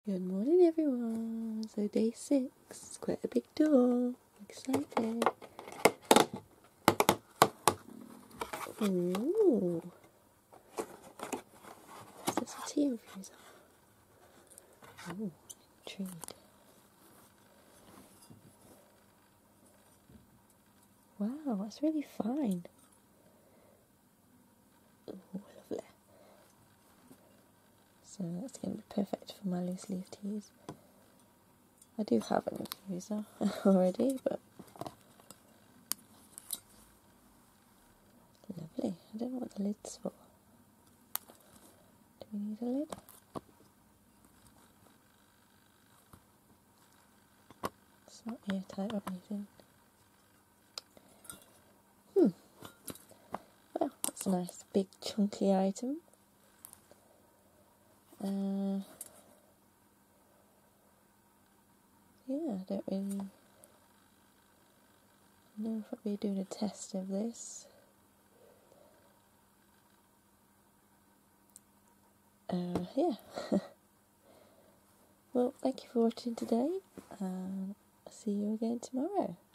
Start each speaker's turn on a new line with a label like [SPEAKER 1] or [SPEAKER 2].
[SPEAKER 1] Good morning, everyone. So day 6, it's quite a big door. Excited. Ooh. Is this a tea infuser? Ooh, intrigued. Wow, that's really fine. Ooh, lovely. So that's going to be perfect for my loose leaf teas. I do have an infuser already, but lovely. I don't know what the lid's for. Do we need a lid? It's not airtight or anything. Well, that's a nice big chunky item. Yeah, I don't really know if I'll be doing a test of this. Yeah. Well, thank you for watching today, and I'll see you again tomorrow.